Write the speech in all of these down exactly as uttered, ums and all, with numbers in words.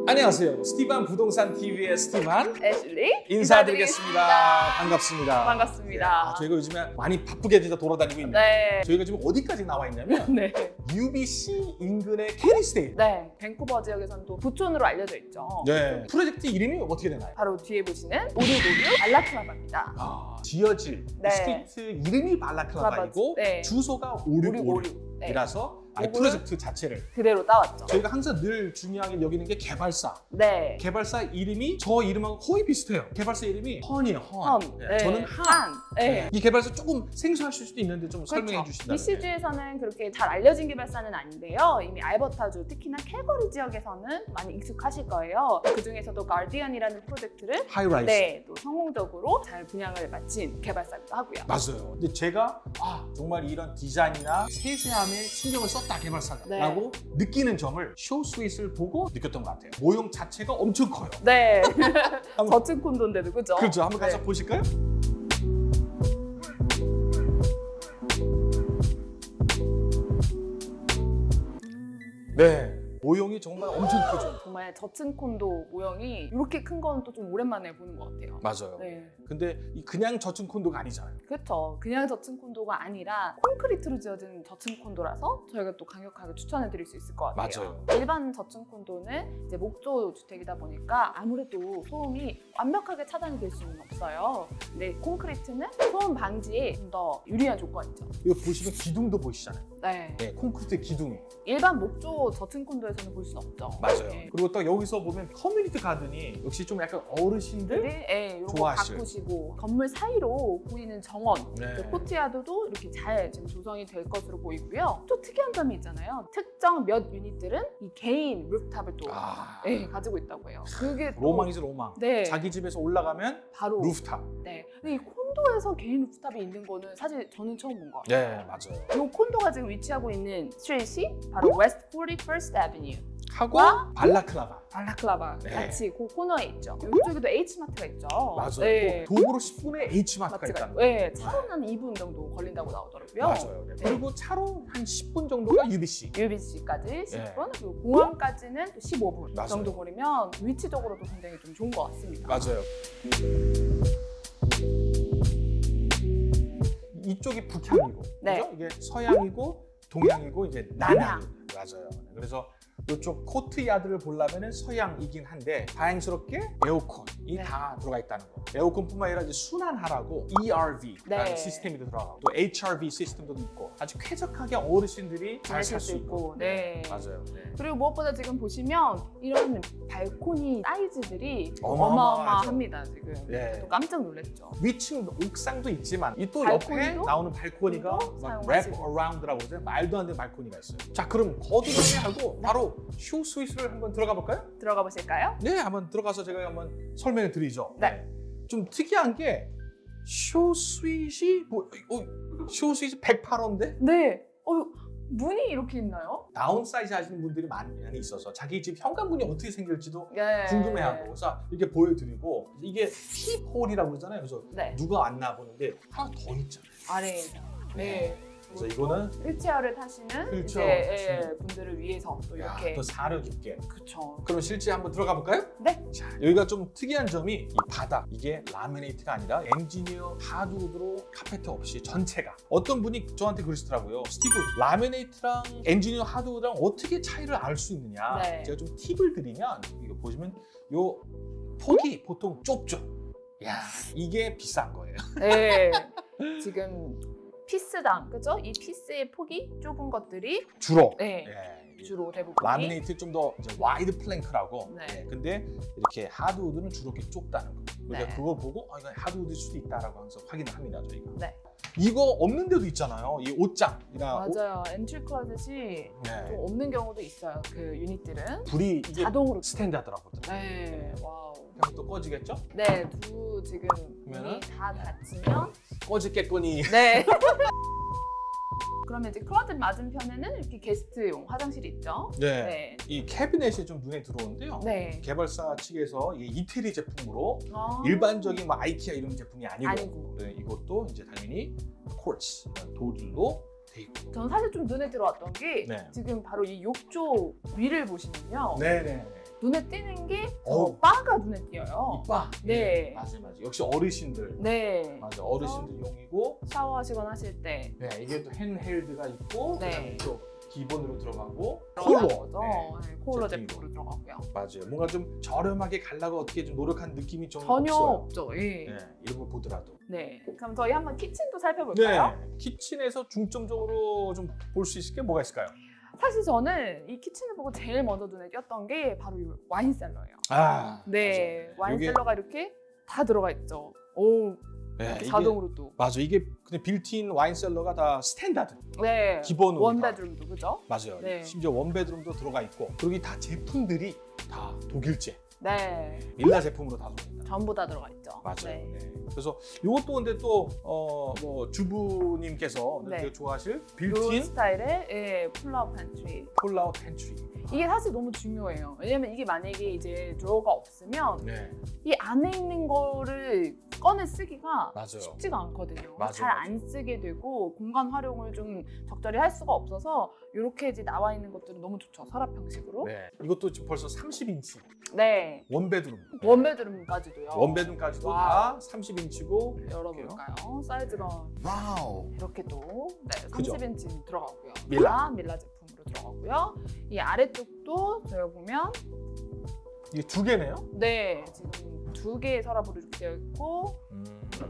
안녕하세요. 스티반 부동산 티비의 스티반 애슐리 인사드리겠습니다. 인사드리겠습니다. 반갑습니다. 반갑습니다. 네, 아, 저희가 요즘에 많이 바쁘게 진짜 돌아다니고 있는데 네. 저희가 지금 어디까지 나와 있냐면 네. 유비씨 인근의 캐리스데일. 네. 밴쿠버 지역에서는 또 부촌으로 알려져 있죠. 네. 프로젝트 이름이 어떻게 되나요? 바로 뒤에 보시는 오류오류 발라클라바입니다. 아, 지어질 네. 스트리트 이름이 발라클라바이고 네. 주소가 오류오류. 오류오류이라서 네. 이 프로젝트 자체를 그대로 따왔죠. 저희가 항상 늘 중요하게 여기는 게 개발사. 네. 개발사 이름이 저 이름하고 거의 비슷해요. 개발사 이름이 헌이에요, 헌. 험. 네. 네. 저는 한. 네. 네. 이 개발사 조금 생소하실 수도 있는데 좀 설명해 그렇죠. 주신다면. 비씨주에서는 그렇게 잘 알려진 개발사는 아닌데요. 이미 알버타주, 특히나 캘거리 지역에서는 많이 익숙하실 거예요. 그 중에서도 가디언이라는 프로젝트를 하이라이즈. 네, 또 성공적으로 잘 분양을 마친 개발사기도 하고요. 맞아요. 근데 제가 아 정말 이런 디자인이나 세세함에 신경을 썼다 개발사라고 네. 느끼는 점을 쇼 스윗을 보고 느꼈던 것 같아요. 모형 자체가 엄청 커요. 네. 한번- 저층 콘도인데도 그죠? 그렇죠. 한번 가서 네. 보실까요? 네. 모형이 정말 엄청 크죠. 정말 저층 콘도 모형이 이렇게 큰 건 또 좀 오랜만에 보는 것 같아요. 맞아요. 네. 근데 이 그냥 저층 콘도가 아니잖아요. 그렇죠. 그냥 저층 콘도가 아니라 콘크리트로 지어진 저층 콘도라서 저희가 또 강력하게 추천해 드릴 수 있을 것 같아요. 맞아요. 일반 저층 콘도는 이제 목조 주택이다 보니까 아무래도 소음이 완벽하게 차단이 될 수는 없어요. 근데 콘크리트는 소음 방지에 좀 더 유리한 조건이죠. 이거 보시면 기둥도 보이시잖아요. 네. 네, 콘크리트 기둥이. 일반 목조 저층 콘도에서는 볼 수는 없죠. 맞아요. 네. 그리고 또 여기서 보면 커뮤니티 가든이 역시 좀 약간 어르신들 예, 요거 좋아하실. 바꾸시고 건물 사이로 보이는 정원, 네. 그 코트야드도 이렇게 잘 지금 조성이 될 것으로 보이고요. 또 특이한 점이 있잖아요. 특정 몇 유닛들은 이 개인 루프탑을 또 아, 예, 가지고 있다고 해요. 그게 또 로망이죠 로망. 네, 자기 집에서 올라가면 바로 루프탑. 네. 근데 이 콘도에서 개인 루프탑이 있는 거는 사실 저는 처음 본 것 같아요. 네, 맞아요. 이 콘도가 지금 위치하고 있는 스트리트이 바로 웨스트 사십일스트 애비뉴. 하고 와? 발라클라바. 발라클라바 네. 같이 그 코너에 있죠. 이쪽에도 H마트가 있죠. 맞아요. 네. 또 도보로 십 분에 H마트가 마트가 있다는 있고, 거. 네, 차로는 한 이 분 정도 걸린다고 나오더라고요. 맞아요. 네. 네. 그리고 차로 한 십 분 정도가 유비씨. 유비씨까지 십 분, 네. 그리고 공항까지는 또 십오 분 맞아요. 정도 거리면 위치적으로도 굉장히 좀 좋은 것 같습니다. 맞아요. 이쪽이 북향이고, 네. 그죠? 이게 서양이고 동양이고 이제 남양. 맞아요. 맞아요. 이쪽 코트야드를 보려면 서양이긴 한데 다행스럽게 에어컨이 네. 다 들어가 있다는 거. 에어컨뿐만 아니라 이제 순환하라고 이아르브이라는 네. 시스템이 들어가고 또 에이치아르브이 시스템도 있고 아주 쾌적하게 어르신들이 잘 지내실 살 수 수 있고. 있고, 네. 맞아요. 네. 그리고 무엇보다 지금 보시면 이런 발코니 사이즈들이 어마어마하죠. 어마어마합니다. 지금 네. 저도 깜짝 놀랐죠. 위층 옥상도 있지만 이 또 옆에 발코니도 나오는 발코니가 막 사용하시고. 랩 어라운드라고 그러잖아요. 말도 안 되는 발코니가 있어요. 자, 그럼 거두절미 하고 바로 쇼 스윗을 한번 들어가 볼까요? 들어가 보실까요? 네, 한번 들어가서 제가 한번 설명을 드리죠. 네. 좀 특이한 게 쇼 스윗이 뭐 어, 쇼 스윗이 백팔 호인데 네. 어, 문이 이렇게 있나요? 다운사이즈 하시는 분들이 많이 있어서 자기 집 현관문이 어떻게 생길지도 네. 궁금해하고 그래서 이렇게 보여드리고 이게 힙홀이라고 그러잖아요. 그래서 네. 누가 왔나 보는데 하나 더 있잖아요. 아래에. 네. 그래서 이거는 휠체어를 타시는 휠체어 이제, 예, 타시는. 분들을 위해서 또 야, 이렇게 또 사려 깊게. 그쵸. 그럼 실제 한번 들어가 볼까요? 네. 자, 여기가 좀 특이한 점이 이 바닥 이게 라미네이트가 아니라 엔지니어 하드우드로 카페트 없이 전체가 어떤 분이 저한테 그러시더라고요. 스티브, 라미네이트랑 엔지니어 하드우드랑 어떻게 차이를 알 수 있느냐? 네. 제가 좀 팁을 드리면 이거 보시면 요 폭이 보통 좁죠. 야, 이게 비싼 거예요. 네. 지금 피스당, 그죠? 이 피스의 폭이 좁은 것들이 주로. 네. 예. 주로 대부분 라미네이트 좀 더 와이드 플랭크라고. 네. 네. 근데 이렇게 하드우드는 주로 이렇게 좁다는 거. 그러니까 네. 그거 보고 아, 이거 하드우드일 수도 있다라고 항상 확인을 합니다, 저희가. 네. 이거 없는 데도 있잖아요. 이 옷장이나 옷- 맞아요. 엔트리 클로젯이 네. 좀 없는 경우도 있어요. 그 유닛들은 불이 이게 자동으로. 스탠다드라고 하더라고요. 네. 와우. 그럼 또 꺼지겠죠? 네. 두 지금 그러면은? 문이 다 닫히면 꺼지겠거니. 네. 그러면 이제 클로젯 맞은편에는 이렇게 게스트용 화장실이 있죠. 네. 네. 이 캐비넷이 좀 눈에 들어오는데요. 네. 개발사 측에서 이 이태리 제품으로 아. 일반적인 뭐 아이키아 이런 제품이 아니고, 아니고. 네, 이것도 이제 당연히 쿼츠 이런 돌들로 돼 있고. 저는 사실 좀 눈에 들어왔던 게 네. 지금 바로 이 욕조 위를 보시면요. 네네. 눈에 띄는 게 저 어우. 바가 눈에 띄어요. 이빠. 네. 예, 맞아요, 맞아요. 역시 어르신들. 네. 맞아, 어르신들용이고. 샤워하시거나 하실 때 네, 이게 또 핸헬드가 있고, 네. 그다음에 또 기본으로 들어가고, 들어가는 콜로. 거죠. 네. 네, 콜로 제품이고. 제품으로 들어가고요. 맞아요. 뭔가 좀 저렴하게 가려고 어떻게 좀 노력한 느낌이 좀 전혀 없어요. 없죠. 예. 네, 이런 거 보더라도. 네. 그럼 저희 한번 키친도 살펴볼까요? 네, 키친에서 중점적으로 좀 볼 수 있을 게 뭐가 있을까요? 사실 저는 이 키친을 보고 제일 먼저 눈에 띄었던 게 바로 이 와인셀러예요. 아, 네, 맞아요. 요게- 와인셀러가 이렇게 다 들어가 있죠. 오, 네, 이렇게 이게- 자동으로 또. 맞아, 이게 그냥 빌트인 와인셀러가 다 스탠다드. 네, 기본으로 원베드룸도 그죠? 맞아요. 네. 심지어 원베드룸도 들어가 있고, 그리고 이 다 제품들이 다 독일제, 네, 밀라 제품으로 다 들어갑니다. 전부 다 들어가 있죠. 맞아요. 네. 네. 그래서 이것도 근데 또 어 뭐 주부님께서 네. 되게 좋아하실 요 빌트인 스타일의 예, 풀라우 팬트리. 폴라웃 펜트리. 이게 사실 너무 중요해요. 왜냐면 이게 만약에 이제 드로어가 없으면 네, 이 안에 있는 거를 꺼내 쓰기가 맞아요. 쉽지가 않거든요. 맞아요, 잘 안 맞아요. 쓰게 되고 공간 활용을 좀 적절히 할 수가 없어서 이렇게 이제 나와 있는 것들은 너무 좋죠. 서랍 형식으로. 네, 이것도 지금 벌써 삼십 인치 네. 원베드룸. 원베드룸까지도요. 원베드룸까지도 와우. 다 삼십 인치고. 열어볼까요? 사이즈가 와우. 이렇게 또 네, 그죠? 삼십 인치 들어가고요. 밀라. 다 밀라 제품으로 들어가고요. 이 아래쪽도 저희가 보면 이게 두 개네요. 네 지금 두 개의 서랍으로 이렇게 되어 있고 음.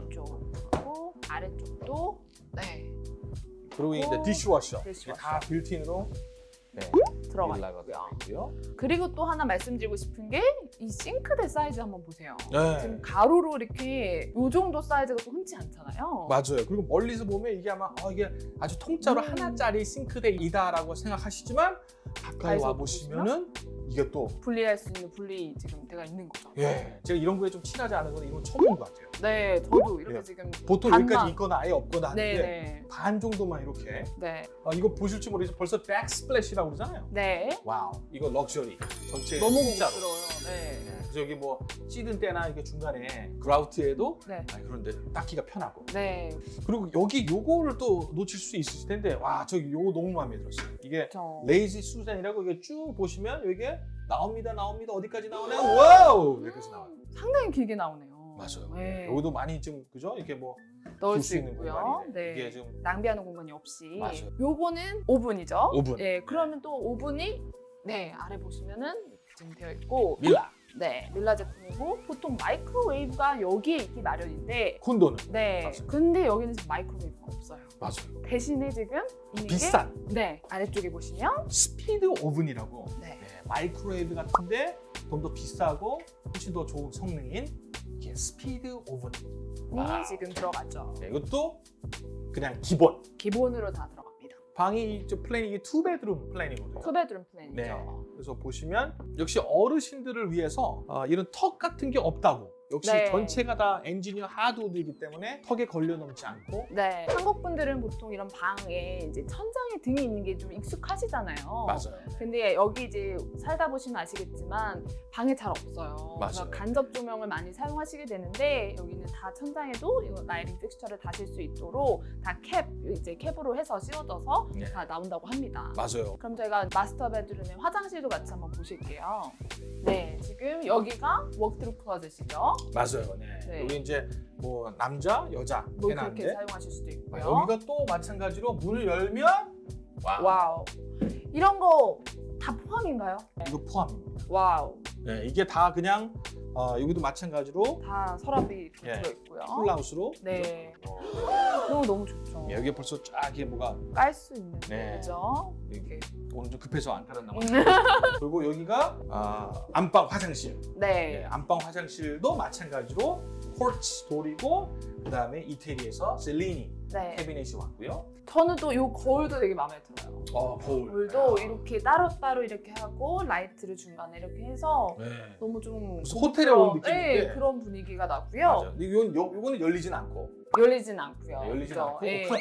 이쪽하고 아래쪽도 네 그리고 이제 오, 디시워셔. 디시워셔. 다 빌트인으로 네, 들어가 밀라가 있고요. 들어가 있고요. 그리고 또 하나 말씀드리고 싶은 게 이 싱크대 사이즈 한번 보세요. 네. 지금 가로로 이렇게 요 정도 사이즈가 또 흔치 않잖아요. 맞아요. 그리고 멀리서 보면 이게 아마 어, 이게 아주 통짜로 음. 하나짜리 싱크대이다라고 생각하시지만 가까이 가까이서 와 보시면은 이게 또 분리할 수 있는 분리 지금 되가 있는 거죠. 예, 제가 이런 거에 좀 친하지 않은 건 이런 건 처음 본 것 같아요. 네, 저도 이렇게 예. 지금 보통 반만. 여기까지 있거나 아예 없거나 하는데 네네 반 정도만 이렇게. 네 어, 이거 보실지 모르겠지만 벌써 백스플래시라고 그러잖아요. 네 와우, 이거 럭셔리 전체 너무 통짜로. 고급스러워요. 네. 네, 그래서 여기 뭐 찌든 때나 이게 중간에 그라우트에도 네. 아, 그런데 닦기가 편하고. 네, 그리고 여기 요거를 또 놓칠 수 있을 텐데 와 저기 요거 너무 마음에 들었어요. 이게 저 레이지 수잔이라고 이게 쭉 보시면 이게 나옵니다 나옵니다 어디까지 나오나요? 와우 여기까지 나와요. 상당히 길게 나오네요. 맞아요. 네. 여기도 많이 좀 그죠? 이렇게 뭐 넣을 둘 수 수 있는 있고요. 공간이네. 네. 이게 좀 낭비하는 공간이 없이. 맞아요. 요거는 오븐이죠. 오븐. 네, 그러면 또 오븐이 네 아래 보시면은 이렇게 지금 되어 있고, 밀라 네 밀라 제품이고 보통 마이크로웨이브가 여기에 있기 마련인데, 콘도는 네. 맞아요. 근데 여기는 지금 마이크로웨이브가 없어요. 맞아요. 대신에 지금 있는 비싼 게, 네 아래쪽에 보시면 스피드 오븐이라고 네. 네, 마이크로웨이브 같은데 좀 더 비싸고 훨씬 더 좋은 성능인 이게 스피드 오븐. 와우. 지금 들어가죠. 네, 이것도 그냥 기본. 기본으로 다 들어갑니다. 방이 저 플랜이 이게 투 베드룸 플랜이거든요. 투베드룸 플랜이죠. 네. 그래서 보시면 역시 어르신들을 위해서 어, 이런 턱 같은 게 없다고. 역시 네. 전체가 다 엔지니어 하드우드이기 때문에 턱에 걸려 넘지 않고. 네, 한국 분들은 보통 이런 방에 이제 천장에 등이 있는 게 좀 익숙하시잖아요. 맞아요. 근데 여기 이제 살다 보시면 아시겠지만 방에 잘 없어요. 맞아요. 그래서 간접 조명을 많이 사용하시게 되는데 여기는 다 천장에도 이거 라이팅 픽스처를 다실 수 있도록 다 캡 이제 캡으로 해서 씌워져서 네. 다 나온다고 합니다. 맞아요. 그럼 저희가 마스터 베드룸의 화장실도 같이 한번 보실게요. 네, 지금 여기가 워크드로 클로zet이죠. 맞아요. 네. 네. 여기 이제 뭐 남자, 여자 뭐 그렇게 해놨는데 사용하실 수도 있고요. 여기가 또 마찬가지로 문을 열면 와우. 와우. 이런 거 다 포함인가요? 이거 포함입니다. 와우. 네, 이게 다 그냥 어, 여기도 마찬가지로 다 서랍이 이렇게 예. 들어있고요. 풀하우스로. 네. 그죠? 어, 너무 너무 좋죠. 예, 여기 벌써 쫙 이게 뭐가 깔 수 있는 네. 거죠. 이렇게. 오늘 좀 급해서 안 깔았나 음. 봐요. 그리고 여기가 아, 안방 화장실. 네, 네. 안방 화장실도 마찬가지로 쿼츠 돌이고 그다음에 이태리에서 셀리니 네. 캐비넷이 왔고요. 저는 또 이 거울도 되게 마음에 들어요. 어, 거울. 거울도 아. 이렇게 따로따로 이렇게 하고 라이트를 중간에 이렇게 해서 네. 너무 좀 무슨 호텔에 온 그런- 네, 느낌인데. 그런 분위기가 나고요. 맞아. 근데 이건 요, 요거는 열리진 않고. 열리진 않고요. 네, 열리진 그죠? 않고 네. 큰일 날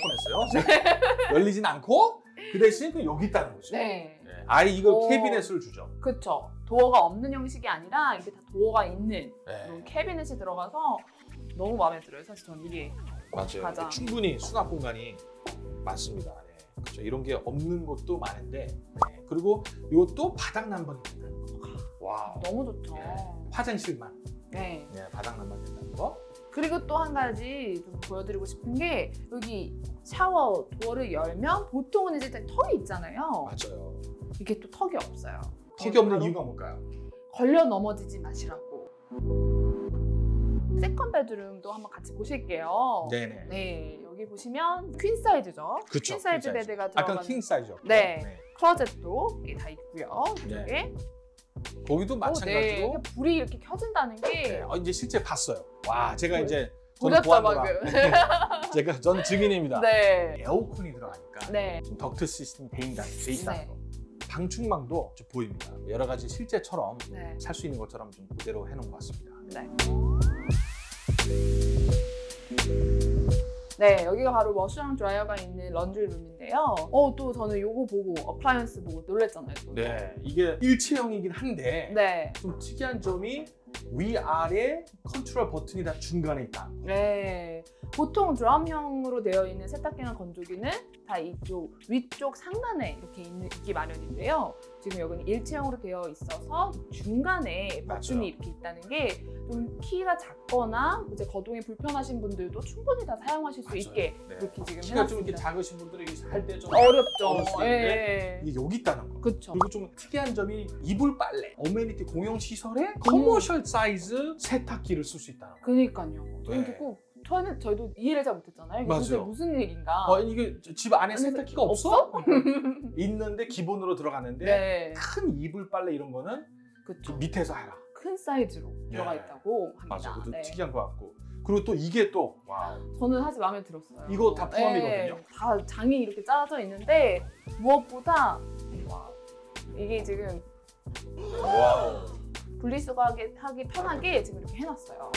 뻔했어요. 열리진 않고 그 대신 그 여기 있다는 거죠. 네. 네. 아예 이걸 오. 캐비넷을 주죠. 그렇죠. 도어가 없는 형식이 아니라 이게 다 도어가 있는 네. 그런 캐비넷이 들어가서 너무 마음에 들어요. 사실 저는 이게 맞아요. 가장. 충분히 수납 공간이 많습니다. 네. 그렇죠. 이런 게 없는 곳도 많은데 네. 그리고 이것도 바닥 난방입니다. 와우. 너무 좋죠. 화장실만, 네. 네, 바닥난만 된다는 거. 그리고 또 한 가지 좀 보여드리고 싶은 게 여기 샤워 도어를 열면 보통은 이제 턱이 있잖아요. 맞아요. 이게 또 턱이 없어요. 턱이 없는 이유가 뭘까요? 걸려 넘어지지 마시라고. 세컨 베드룸도 한번 같이 보실게요. 네네. 네, 여기 보시면 퀸 사이즈죠. 그쵸, 퀸 사이즈 퀸 사이즈. 베드가 아까 들어가는 킹 사이즈요. 네. 클로젯도 이게 다 있고요. 이쪽에. 네. 거기도 어, 네. 마찬가지로. 이게 불이 이렇게 켜진다는 게 네. 어, 이제 실제 봤어요. 와, 제가 보- 이제 저는 보셨죠 보안노라. 방금? 제가 전 증인입니다. 네. 에어컨이 들어가니까 네. 좀 덕트 시스템이 돼 있다, 돼 있다는 네. 거. 방충망도 좀 보입니다. 여러 가지 실제처럼 네. 살 수 있는 것처럼 좀 그대로 해놓은 것 같습니다. 네. 네, 여기가 바로 워셔랑 드라이어가 있는 런드리 룸인데요. 어, 또 저는 요거 보고 어플라이언스 보고 놀랬잖아요. 또. 네, 이게 일체형이긴 한데 네. 좀 특이한 점이 위아래 컨트롤 버튼이 다 중간에 있다. 네. 보통 드럼형으로 되어 있는 세탁기나 건조기는 다 이쪽 위쪽 상단에 이렇게 있는, 있기 마련인데요. 지금 여기는 일체형으로 되어 있어서 중간에 버튼이 맞아요. 이렇게 있다는 게 좀 키가 작거나 이제 거동이 불편하신 분들도 충분히 다 사용하실 수 맞아요. 있게 네. 이렇게 지금 키가 좀 이렇게 해놨습니다. 작으신 분들이 할 때 좀 어렵죠. 어려울 수 있는데 예. 이게 여기 있다는 거. 그렇죠. 그리고 좀 특이한 점이 이불 빨래, 어메니티 공용 시설에 커머셜 사이즈 세탁기를 쓸 수 있다는 거. 그니까요. 저는 네. 듣고 저는 저희도 이해를 잘 못했잖아요. 이게 맞아요. 도대체 무슨 얘기인가? 어, 이게 집 안에 아니, 세탁기가 없어? 없어? 있는데 기본으로 들어가는데 네. 큰 이불 빨래 이런 거는 그 그렇죠. 밑에서 해라. 큰 사이즈로 네. 들어가 있다고 합니다. 맞아, 그것도 네. 특이한 것 같고. 그리고 또 이게 또 와우. 저는 사실 마음에 들었어요. 이거 다 포함이거든요. 네, 다 장이 이렇게 짜져 있는데 무엇보다 와, 이게 지금 와우. 분리수거하기 하기 편하게 지금 이렇게 해놨어요.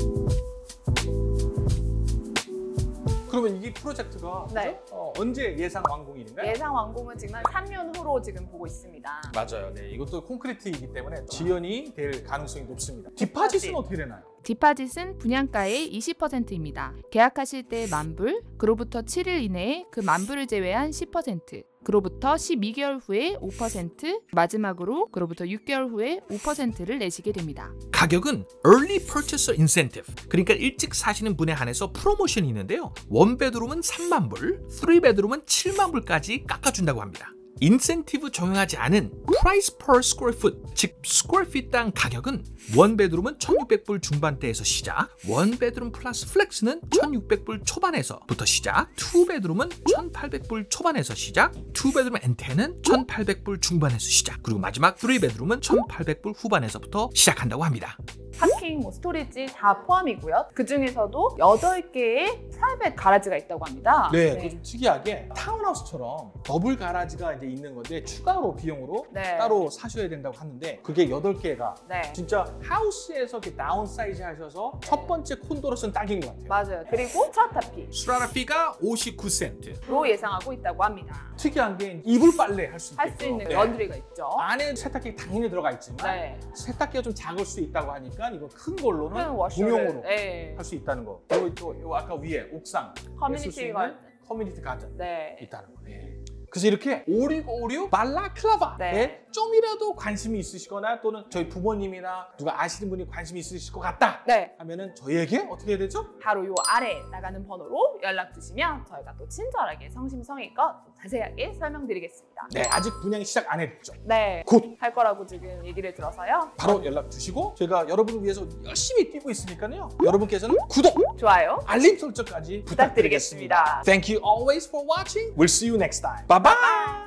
그러면 이 프로젝트가 네. 그죠? 어, 언제 예상 완공일인가요? 예상 완공은 지금 한 삼 년 후로 지금 보고 있습니다. 맞아요. 네, 이것도 콘크리트이기 때문에 지연이 될 가능성이 높습니다. 디파짓은 어떻게 되나요? 디파짓은 분양가의 이십 퍼센트입니다. 계약하실 때 만불, 그로부터 칠 일 이내에 그 만불을 제외한 십 퍼센트, 그로부터 십이 개월 후에 오 퍼센트, 마지막으로 그로부터 육 개월 후에 오 퍼센트를 내시게 됩니다. 가격은 Early Purchaser Incentive, 그러니까 일찍 사시는 분에 한해서 프로모션이 있는데요. 원베드룸은 삼만 불, 쓰리베드룸은 칠만 불까지 깎아준다고 합니다. 인센티브 적용하지 않은 Price per Square Foot, 즉 스퀘어 핏당 가격은 원베드룸은 천육백 불 중반대에서 시작, 원베드룸 플러스 플렉스는 천육백 불 초반에서부터 시작, 투베드룸은 천팔백 불 초반에서 시작, 투베드룸 앤 텐은 천팔백 불 중반에서 시작, 그리고 마지막 쓰리베드룸은 천팔백 불 후반에서부터 시작한다고 합니다. 파킹, 뭐 스토리지 다 포함이고요. 그 중에서도 여덟 개의 프라이빗 가라지가 있다고 합니다. 네, 그 좀 특이하게 타운하우스처럼 더블 가라지가 이제 있는 건데 추가로 비용으로 네. 따로 사셔야 된다고 하는데 그게 여덟 개가 네. 진짜 하우스에서 이렇게 다운사이즈 하셔서 첫 번째 콘도로서는 딱인 것 같아요. 맞아요. 그리고 스트라타피로 수라라피가 오십구 센트. 예상하고 있다고 합니다. 특이한 게 이불 빨래 할 수 있게 할 수 있는 런드리가 있죠. 안에 세탁기 당연히 들어가 있지만 네. 세탁기가 좀 작을 수 있다고 하니까 이거 큰 걸로는 큰 워셔를. 공용으로 네. 할 수 있다는 거. 그리고 또 요 아까 위에 옥상 쓸 수 커뮤니티 있는 가든. 커뮤니티 가든 네. 있다는 거. 예. 그래서 이렇게 오륙오륙 발라클라바에 네. 좀이라도 관심이 있으시거나 또는 저희 부모님이나 누가 아시는 분이 관심이 있으실 것 같다 네. 하면은 저희에게 어떻게 해야 되죠? 바로 요 아래 나가는 번호로 연락 주시면 저희가 또 친절하게 성심성의껏 또 자세하게 설명드리겠습니다. 네, 아직 분양이 시작 안 했죠. 네. 곧 할 거라고 지금 얘기를 들어서요. 바로 연락 주시고 저희가 여러분을 위해서 열심히 뛰고 있으니까요. 여러분께서는 구독, 좋아요. 알림 설정까지 부탁드리겠습니다. 부탁드리겠습니다. Thank you always for watching. We'll see you next time. Bye bye.